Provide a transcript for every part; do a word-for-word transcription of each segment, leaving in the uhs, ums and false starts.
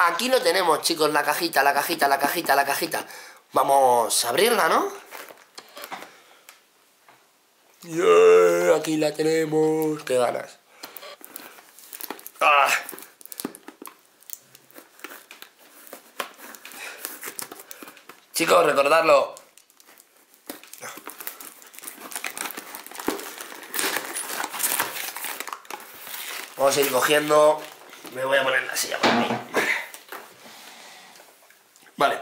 aquí lo tenemos, chicos, la cajita, la cajita, la cajita, la cajita. Vamos a abrirla, ¿no? Yeah, aquí la tenemos. Qué ganas. Ah. Chicos, recordadlo. Vamos a ir cogiendo. Me voy a poner la silla por mí. Vale.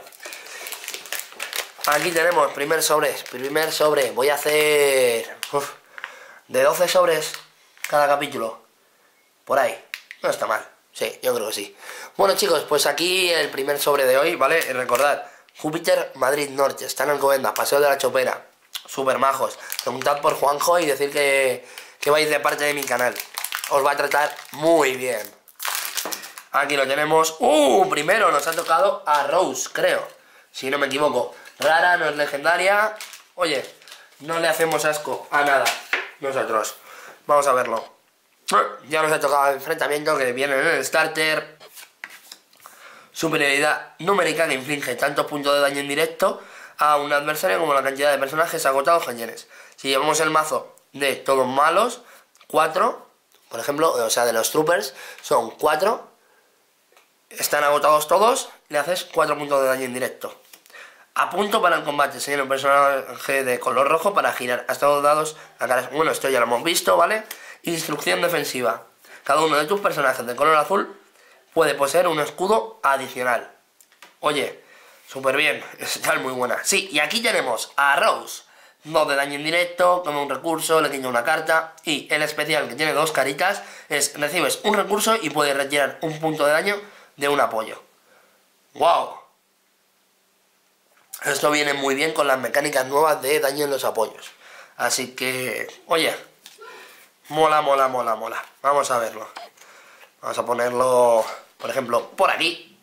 Aquí tenemos primer sobre. Primer sobre. Voy a hacer... Uf, de doce sobres cada capítulo. Por ahí. No está mal. Sí, yo creo que sí. Bueno, chicos, pues aquí el primer sobre de hoy, ¿vale? Y recordad, Júpiter Madrid Norte. Está en Alcobendas, Paseo de la Chopera. Súper majos. Preguntad por Juanjo y decir que, que vais de parte de mi canal. Os va a tratar muy bien. Aquí lo tenemos. ¡Uh! Primero nos ha tocado a Rose, creo. Si no me equivoco. Rara, no es legendaria. Oye, no le hacemos asco a nada nosotros. Vamos a verlo. Ya nos ha tocado el enfrentamiento que viene en el starter. Superioridad numérica que inflige tantos puntos de daño indirecto a un adversario como la cantidad de personajes agotados cañones. Si llevamos el mazo de todos malos, cuatro, por ejemplo, o sea, de los troopers, son cuatro. Están agotados todos, le haces cuatro puntos de daño indirecto. A punto para el combate, señor, un personaje de color rojo para girar hasta dos dados a cara. Bueno, esto ya lo hemos visto, ¿vale? Instrucción defensiva. Cada uno de tus personajes de color azul puede poseer un escudo adicional. Oye, súper bien, está muy buena. Sí, y aquí tenemos a Rose. Dos de daño indirecto, toma un recurso, le quita una carta. Y el especial, que tiene dos caritas, es recibes un recurso y puedes retirar un punto de daño de un apoyo. ¡Wow! Esto viene muy bien con las mecánicas nuevas de daño en los apoyos. Así que, oye, mola, mola, mola, mola. Vamos a verlo. Vamos a ponerlo, por ejemplo, por aquí.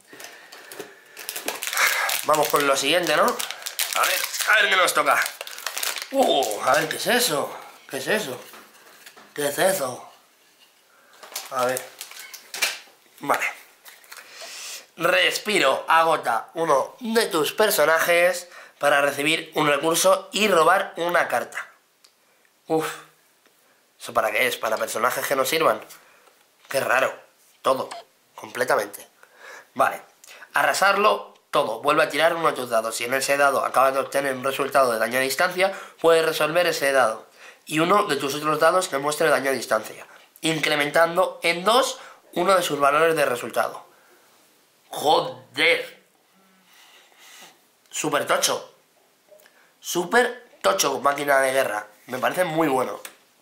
Vamos con lo siguiente, ¿no? A ver, a ver qué nos toca. Uh, a ver, ¿qué es eso? ¿Qué es eso? ¿Qué es eso? A ver. Vale. Respiro, agota uno de tus personajes para recibir un recurso y robar una carta. Uf. ¿Eso para qué es? ¿Para personajes que no sirvan? Qué raro. Todo. Completamente. Vale. Arrasarlo todo. Vuelve a tirar uno de tus dados. Si en ese dado acabas de obtener un resultado de daño a distancia, puedes resolver ese dado. Y uno de tus otros dados que muestre daño a distancia. Incrementando en dos uno de sus valores de resultado. Joder. Super tocho. Super tocho, máquina de guerra. Me parece muy bueno.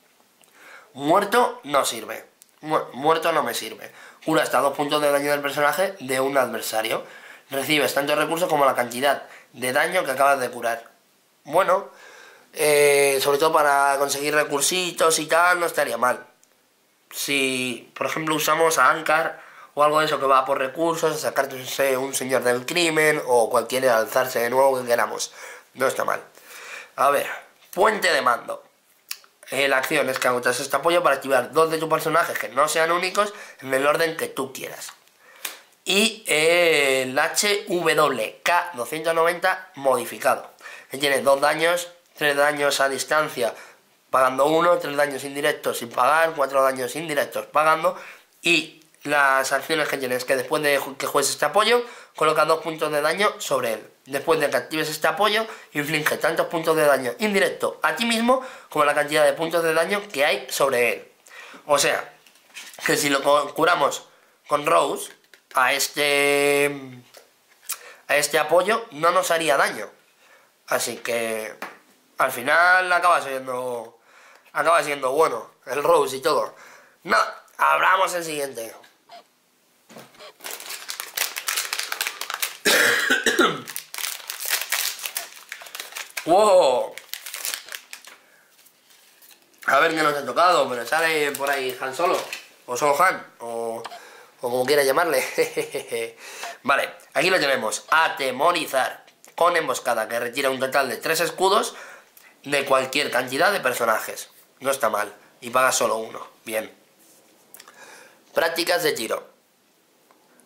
Muerto no sirve. Mu muerto no me sirve. Cura hasta dos puntos de daño del personaje de un adversario. Recibes tanto recursos como la cantidad de daño que acabas de curar. Bueno, eh, sobre todo para conseguir recursitos y tal, no estaría mal. Si, por ejemplo, usamos a Ankar o algo de eso que va por recursos, a sacarse un señor del crimen o cualquier alzarse de nuevo que queramos. No está mal. A ver, puente de mando. Eh, la acción es que agotas este apoyo para activar dos de tus personajes que no sean únicos en el orden que tú quieras. Y eh, el H W K doscientos noventa modificado. Que tiene dos daños, tres daños a distancia pagando uno, tres daños indirectos sin pagar, cuatro daños indirectos pagando. Y las acciones que tienes que después de que juegues este apoyo, coloca dos puntos de daño sobre él. Después de que actives este apoyo, inflige tantos puntos de daño indirecto a ti mismo como la cantidad de puntos de daño que hay sobre él. O sea, que si lo curamos con Rose a este a este apoyo no nos haría daño. Así que al final acaba siendo acaba siendo bueno el Rose y todo. No, abramos el siguiente. ¡Wow! A ver qué nos ha tocado, pero sale por ahí Han Solo, o Solo Han, o, o como quiera llamarle. Vale, aquí lo tenemos. Atemorizar, con emboscada, que retira un total de tres escudos de cualquier cantidad de personajes. No está mal, y paga solo uno. Bien. Prácticas de tiro.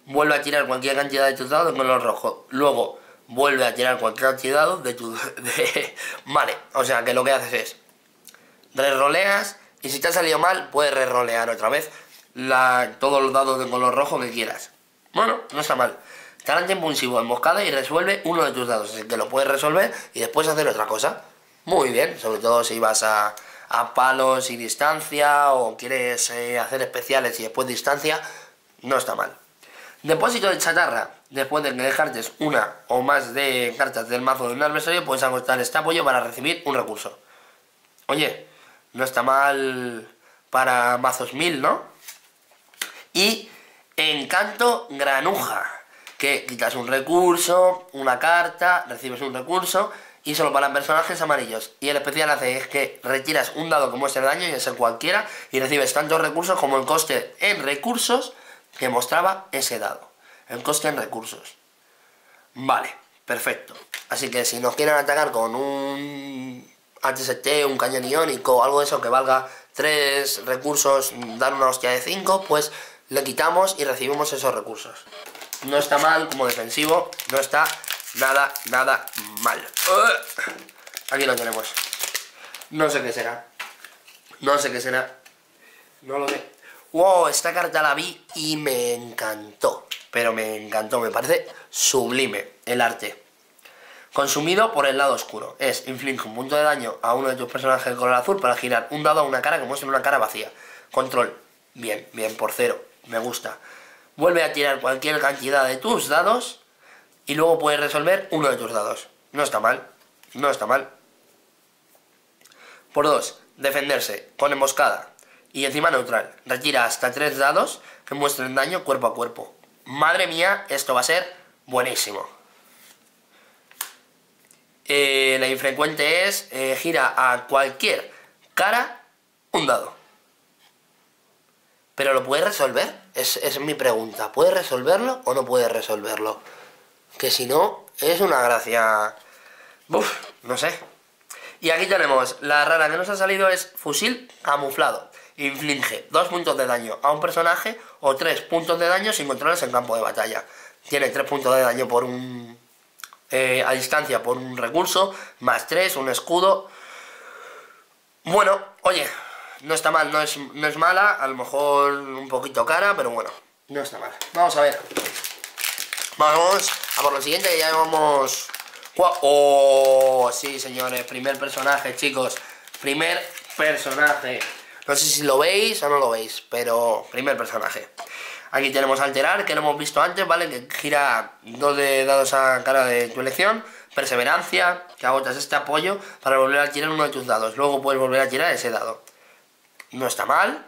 vuelve a tirar cualquier cantidad de tus dados de color rojo. Luego vuelve a tirar cualquier cantidad de tus... De... Vale, o sea que lo que haces es... Reroleas y si te ha salido mal, puedes rerolear otra vez la... todos los dados de color rojo que quieras. Bueno, no está mal. Talante impulsivo, emboscada y resuelve uno de tus dados. Así que lo puedes resolver y después hacer otra cosa. Muy bien, sobre todo si vas a, a palos y distancia o quieres eh, hacer especiales y después distancia, no está mal. Depósito de chatarra. Después de que dejartes una o más de cartas del mazo de un adversario, puedes agotar este apoyo para recibir un recurso. Oye, no está mal para mazos mil, ¿no? Y encanto granuja, que quitas un recurso, una carta, recibes un recurso y solo para personajes amarillos. Y el especial hace es que retiras un dado que muestre daño, y es el cualquiera, y recibes tantos recursos como el coste en recursos que mostraba ese dado. El coste en recursos. Vale, perfecto. Así que si nos quieren atacar con un H S T, un cañón iónico o algo de eso que valga tres recursos, dar una hostia de cinco, pues le quitamos y recibimos esos recursos. No está mal como defensivo, no está nada, nada mal. Aquí lo tenemos. No sé qué será. No sé qué será. No lo sé. Wow, esta carta la vi y me encantó. Pero me encantó, me parece sublime el arte. Consumido por el lado oscuro. Es, inflige un punto de daño a uno de tus personajes de color azul para girar un dado a una cara que muestre una cara vacía. Control. Bien, bien, por cero. Me gusta. Vuelve a tirar cualquier cantidad de tus dados y luego puedes resolver uno de tus dados. No está mal. No está mal. Por dos, defenderse con emboscada y encima neutral. Retira hasta tres dados que muestren daño cuerpo a cuerpo. Madre mía, esto va a ser buenísimo. Eh, la infrecuente es eh, gira a cualquier cara un dado. ¿Pero lo puedes resolver? Es, es mi pregunta. ¿Puedes resolverlo o no puedes resolverlo? Que si no, es una gracia... Uf, no sé. Y aquí tenemos, la rara que nos ha salido es fusil camuflado. Inflige dos puntos de daño a un personaje o tres puntos de daño sin controles en campo de batalla. Tiene tres puntos de daño por un... Eh, a distancia por un recurso, más tres, un escudo. Bueno, oye, no está mal, no es, no es mala, a lo mejor un poquito cara, pero bueno, no está mal. Vamos a ver. Vamos a por lo siguiente, que ya vamos... ¡Oh! Sí, señores, primer personaje, chicos. Primer personaje. No sé si lo veis o no lo veis, pero primer personaje. Aquí tenemos Alterar, que lo hemos visto antes, ¿vale? Que gira dos de dados a cara de tu elección. Perseverancia, que agotas este apoyo para volver a tirar uno de tus dados. Luego puedes volver a tirar ese dado. No está mal.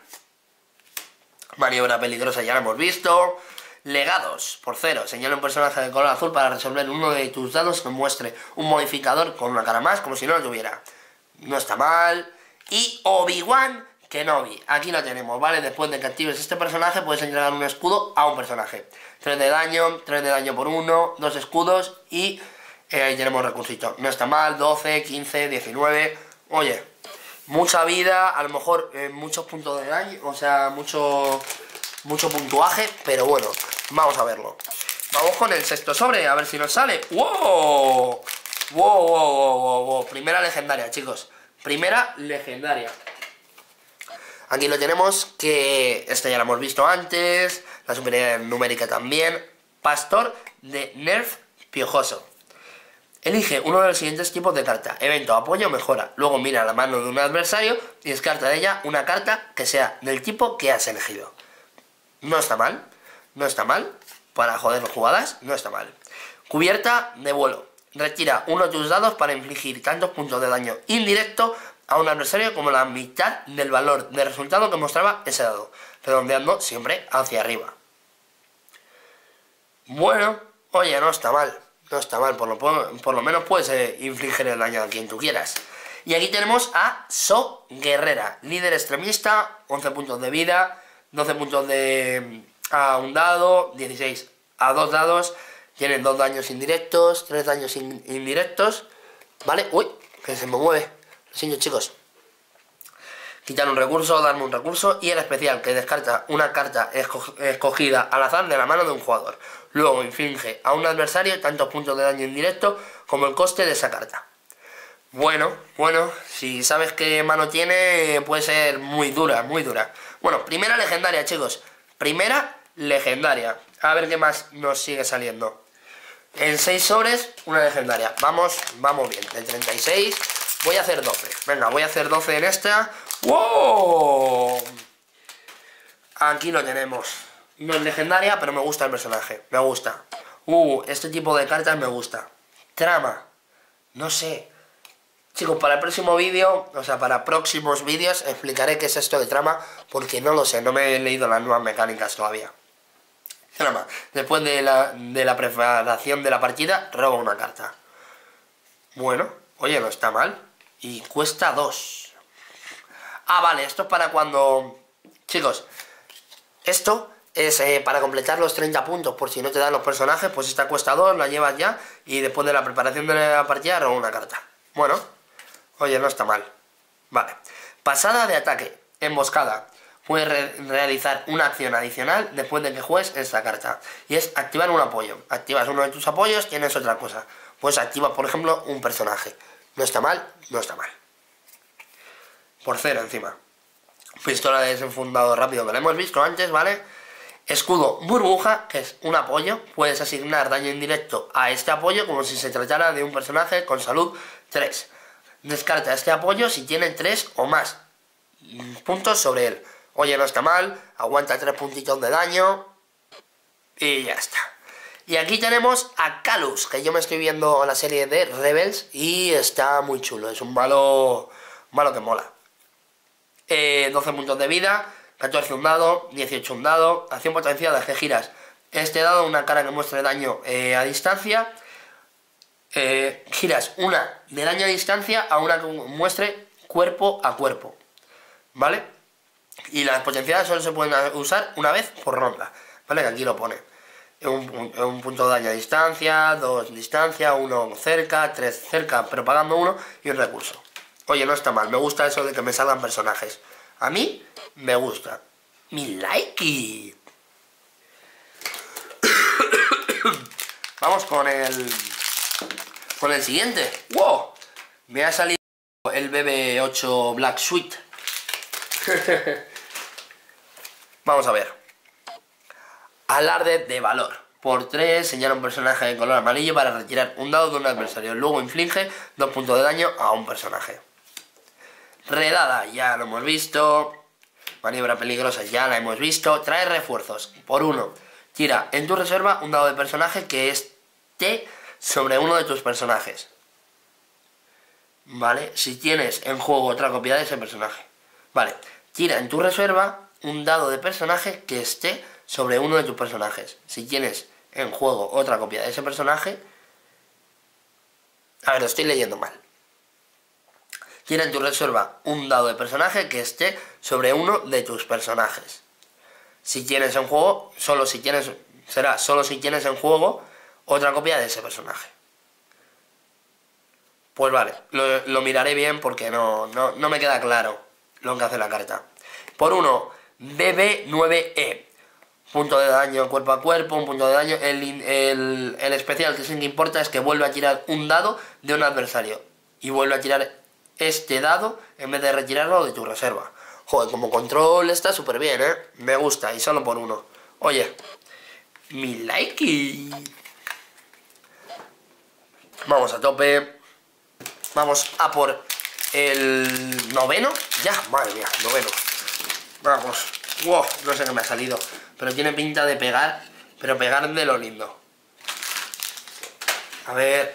Maniobra peligrosa, ya lo hemos visto. Legados, por cero. Señala un personaje de color azul para resolver uno de tus dados que muestre un modificador con una cara más, como si no lo tuviera. No está mal. Y Obi-Wan Kenobi, aquí lo tenemos, ¿vale? Después de que actives este personaje puedes entregar un escudo a un personaje. tres de daño, tres de daño por uno, dos escudos y eh, ahí tenemos recursito. No está mal, doce, quince, diecinueve. Oye, mucha vida, a lo mejor eh, muchos puntos de daño, o sea, mucho, mucho puntuaje, pero bueno, vamos a verlo. Vamos con el sexto sobre, a ver si nos sale. ¡Wow! ¡Wow, wow, wow, wow, wow! Primera legendaria, chicos. Primera legendaria. Aquí lo tenemos, que esta ya la hemos visto antes, la superioridad numérica también. Pastor de Nerf Piojoso. Elige uno de los siguientes tipos de carta. Evento, apoyo, mejora. Luego mira la mano de un adversario y descarta de ella una carta que sea del tipo que has elegido. No está mal, no está mal. Para joder jugadas, no está mal. Cubierta de vuelo. Retira uno de tus dados para infligir tantos puntos de daño indirecto a un adversario como la mitad del valor de resultado que mostraba ese dado, redondeando siempre hacia arriba. Bueno, oye, no está mal, no está mal, por lo, por lo menos puedes eh, infligir el daño a quien tú quieras. Y aquí tenemos a So Guerrera, líder extremista, once puntos de vida, doce puntos de a un dado, dieciséis a dos dados, tienen dos daños indirectos, tres daños in, indirectos, ¿vale? Uy, que se me mueve. Lo siento, chicos. quitar un recurso, darme un recurso, y el especial, que descarta una carta esco escogida al azar de la mano de un jugador. Luego inflige a un adversario tantos puntos de daño indirecto como el coste de esa carta. Bueno, bueno, si sabes qué mano tiene, puede ser muy dura, muy dura. Bueno, primera legendaria, chicos. Primera legendaria. A ver qué más nos sigue saliendo. En seis sobres, una legendaria. Vamos, vamos bien. De treinta y seis, voy a hacer doce. Venga, voy a hacer doce en esta. ¡Wow! Aquí lo tenemos. No es legendaria, pero me gusta el personaje. Me gusta. Uh, este tipo de cartas me gusta. Trama. No sé. Chicos, para el próximo vídeo, o sea, para próximos vídeos, explicaré qué es esto de trama, porque no lo sé, no me he leído las nuevas mecánicas todavía. Trama. Después de la, de la preparación de la partida, robo una carta. Bueno, oye, no está mal. Y cuesta dos. Ah, vale, esto es para cuando... Chicos, esto es eh, para completar los treinta puntos, por si no te dan los personajes, pues esta cuesta dos, la llevas ya, y después de la preparación de la partida, robo una carta. Bueno, oye, no está mal. Vale. Pasada de ataque. Emboscada. Puedes re realizar una acción adicional después de que juegues esta carta. Y es activar un apoyo. Activas uno de tus apoyos, tienes otra cosa. Pues activas, por ejemplo, un personaje. No está mal, no está mal. Por cero encima. Pistola de desenfundado rápido, que lo hemos visto antes, ¿vale? Escudo burbuja, que es un apoyo. Puedes asignar daño indirecto a este apoyo como si se tratara de un personaje con salud tres. Descarta este apoyo si tiene tres o más puntos sobre él. Oye, no está mal, aguanta tres puntitos de daño y ya está. Y aquí tenemos a Calus, que yo me estoy viendo la serie de Rebels y está muy chulo, es un malo, malo que mola. Eh, doce puntos de vida, catorce un dado, dieciocho un dado, acción potenciada que giras este dado, una cara que muestre daño eh, a distancia. Eh, giras una de daño a distancia a una que muestre cuerpo a cuerpo, ¿vale? Y las potenciadas solo se pueden usar una vez por ronda, ¿vale? Que aquí lo pone. Un, un punto de daño a distancia, dos distancia, uno cerca, tres cerca, pero pagando uno y un recurso. Oye, no está mal, me gusta eso de que me salgan personajes. A mí me gusta. Mi like. Vamos con el... Con el siguiente. ¡Wow! Me ha salido el B B ocho Black Suite. Vamos a ver. Alarde de valor. Por tres, señala un personaje de color amarillo para retirar un dado de un adversario. Luego inflige dos puntos de daño a un personaje. Redada, ya lo hemos visto. Maniobra peligrosa, ya la hemos visto. Trae refuerzos. Por uno, tira en tu reserva un dado de personaje que esté sobre uno de tus personajes. Vale, si tienes en juego otra copia de ese personaje. Vale, tira en tu reserva un dado de personaje que esté sobre uno de tus personajes. Si tienes en juego otra copia de ese personaje... A ver, lo estoy leyendo mal. Tira en tu reserva un dado de personaje que esté sobre uno de tus personajes. Si tienes en juego, solo si tienes... Será solo si tienes en juego otra copia de ese personaje. Pues vale, lo, lo miraré bien porque no, no, no me queda claro lo que hace la carta. Por uno, B B nueve E. Punto de daño cuerpo a cuerpo, un punto de daño. El, el, el especial que sí que importa es que vuelve a tirar un dado de un adversario. Y vuelve a tirar este dado en vez de retirarlo de tu reserva. Joder, como control está súper bien, ¿eh? Me gusta, y solo por uno. Oye, mi like. Vamos a tope. Vamos a por el noveno. Ya, madre mía, noveno. Vamos. Wow, no sé qué me ha salido. Pero tiene pinta de pegar. Pero pegar de lo lindo. A ver.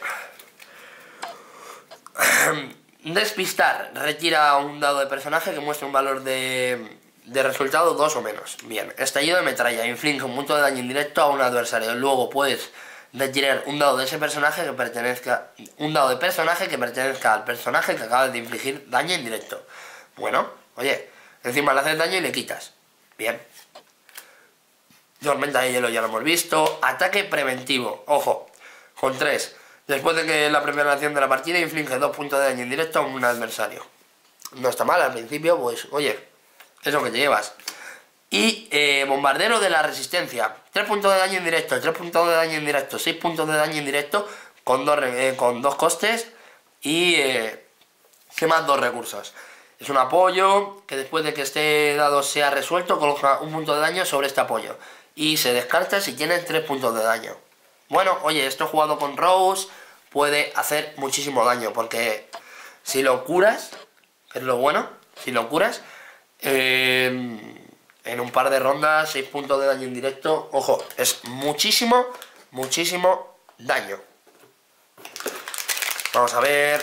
Despistar. Retira un dado de personaje que muestra un valor de, de resultado dos o menos. Bien. Estallido de metralla. Inflige un punto de daño indirecto a un adversario. Luego puedes retirar un dado de ese personaje que pertenezca. Un dado de personaje que pertenezca al personaje que acabas de infligir daño indirecto. Bueno, oye. Encima le haces daño y le quitas. Bien. Tormenta de hielo ya lo hemos visto. Ataque preventivo. Ojo. Con tres. Después de que la preparación de la partida inflige dos puntos de daño indirecto a un adversario. no está mal al principio, pues oye, es lo que te llevas. Y eh, bombardero de la resistencia, tres puntos de daño indirecto, tres puntos de daño indirecto, seis puntos de daño indirecto con dos, eh, con dos costes y eh, ¿qué más? Dos recursos. Es un apoyo que después de que este dado sea resuelto coloca un punto de daño sobre este apoyo y se descarta si tienes tres puntos de daño. Bueno, oye, esto jugado con Rose puede hacer muchísimo daño porque si lo curas, que es lo bueno, si lo curas, eh, en un par de rondas, seis puntos de daño indirecto, ojo, es muchísimo, muchísimo daño. Vamos a ver.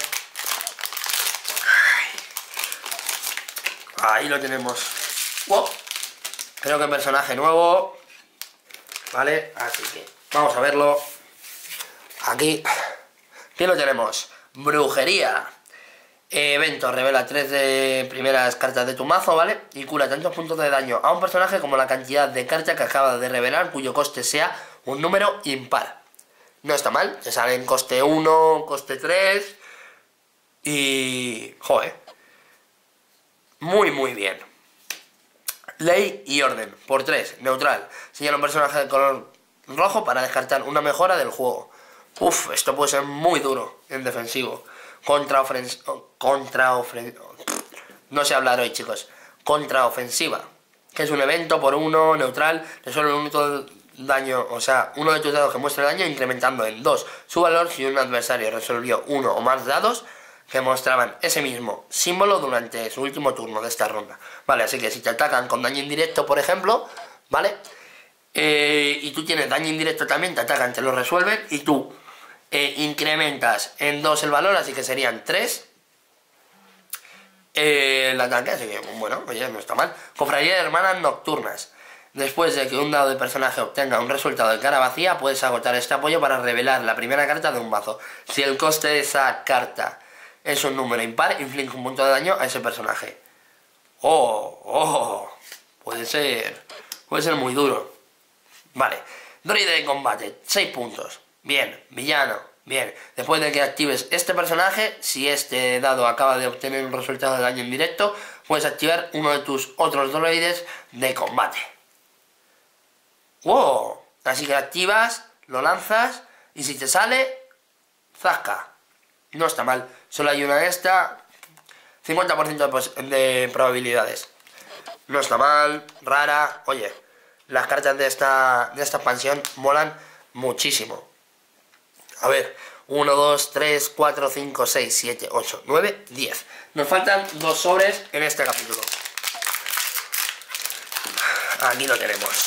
Ahí lo tenemos. Wow. Creo que personaje nuevo. Vale, así que vamos a verlo. Aquí. Aquí lo tenemos. Brujería. Evento, revela tres de primeras cartas de tu mazo, ¿vale? Y cura tantos puntos de daño a un personaje como la cantidad de cartas que acaba de revelar, cuyo coste sea un número impar. No está mal, te salen coste uno, coste tres. Y... joder. Muy, muy bien. Ley y orden. Por tres, neutral. Señala un personaje de color rojo para descartar una mejora del juego. Uf, esto puede ser muy duro en defensivo. Contraofensiva. Contraofensiva. No sé hablar hoy, chicos. Contraofensiva. Que es un evento por uno, neutral. Resuelve un único daño, o sea, uno de tus dados que muestra daño, incrementando en dos su valor si un adversario resolvió uno o más dados que mostraban ese mismo símbolo durante su último turno de esta ronda. Vale, así que si te atacan con daño indirecto, por ejemplo, ¿vale? Eh, y tú tienes daño indirecto también, te atacan, te lo resuelven y tú eh, incrementas en dos el valor, así que serían tres eh, el ataque, así que bueno, oye, no está mal. Cofradía de hermanas nocturnas. Después de que un dado de personaje obtenga un resultado de cara vacía, puedes agotar este apoyo para revelar la primera carta de un mazo. Si el coste de esa carta es un número impar, inflige un punto de daño a ese personaje. Oh, oh, puede ser, puede ser muy duro. Vale, droide de combate, seis puntos. Bien, villano, bien. Después de que actives este personaje, si este dado acaba de obtener un resultado de daño indirecto, puedes activar uno de tus otros droides de combate. ¡Wow! Así que activas, lo lanzas y si te sale, zasca. No está mal. Solo hay una de esta. cincuenta por ciento de, de probabilidades. No está mal. Rara. Oye, las cartas de esta, de esta expansión molan muchísimo. A ver. uno, dos, tres, cuatro, cinco, seis, siete, ocho, nueve, diez. Nos faltan dos sobres en este capítulo. Aquí lo tenemos.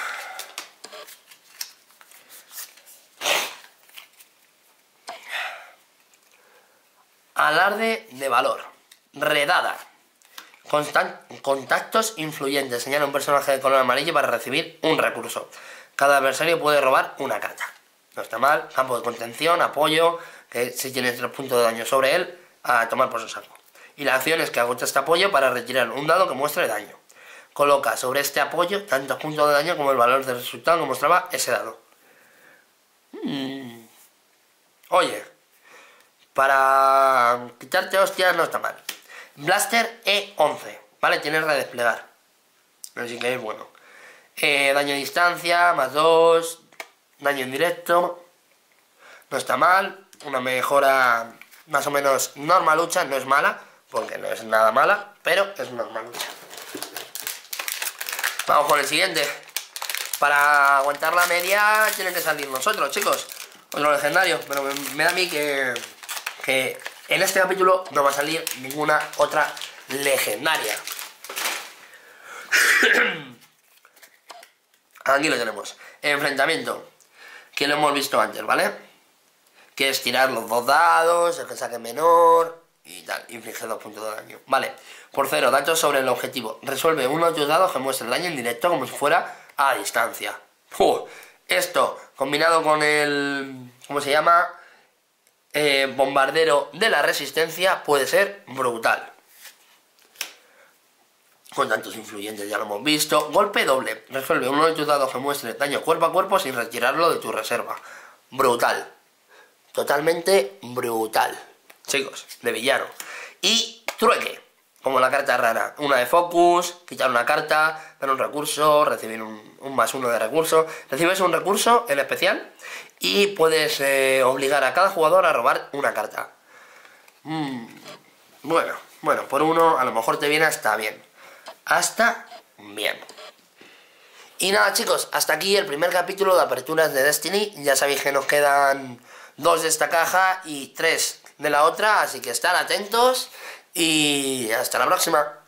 Alarde de valor. Redada. Constant contactos influyentes. Señala un personaje de color amarillo para recibir un recurso. Cada adversario puede robar una carta. No está mal. Campo de contención, apoyo, que si tiene tres puntos de daño sobre él, a tomar por su saco. Y la acción es que agota este apoyo para retirar un dado que muestre daño. Coloca sobre este apoyo tantos puntos de daño como el valor del resultado que mostraba ese dado. Hmm. Oye. Para quitarte hostias no está mal. Blaster E once, ¿vale? Tienes redesplegar. Así que es bueno. Eh, daño a distancia, más dos. Daño indirecto. No está mal. Una mejora más o menos normalucha. No es mala, porque no es nada mala, pero es normalucha. Vamos con el siguiente. Para aguantar la media tienen que salir nosotros, chicos. Otro legendario, pero me, me da a mí que... que en este capítulo no va a salir ninguna otra legendaria. Aquí lo tenemos. Enfrentamiento. Que lo hemos visto antes, ¿vale? Que es tirar los dos dados, el que saque menor y tal. Inflige dos puntos de daño. Vale. Por cero, datos sobre el objetivo. Resuelve uno de tus dados que muestre el daño en directo como si fuera a distancia. ¡Uh! Esto, combinado con el... ¿cómo se llama? Eh, bombardero de la resistencia, puede ser brutal. Con tantos influyentes ya lo hemos visto. Golpe doble. Resuelve uno de tus dados que muestre daño cuerpo a cuerpo sin retirarlo de tu reserva. Brutal. Totalmente brutal. Chicos, de villano. Y trueque. como la carta rara. Una de focus, quitar una carta, dar un recurso, recibir un, un más uno de recurso. Recibes un recurso en especial y puedes eh, obligar a cada jugador a robar una carta. Mm, bueno, bueno, por uno a lo mejor te viene hasta bien. Hasta bien. Y nada chicos, hasta aquí el primer capítulo de aperturas de Destiny. Ya sabéis que nos quedan dos de esta caja y tres de la otra, así que estar atentos y hasta la próxima.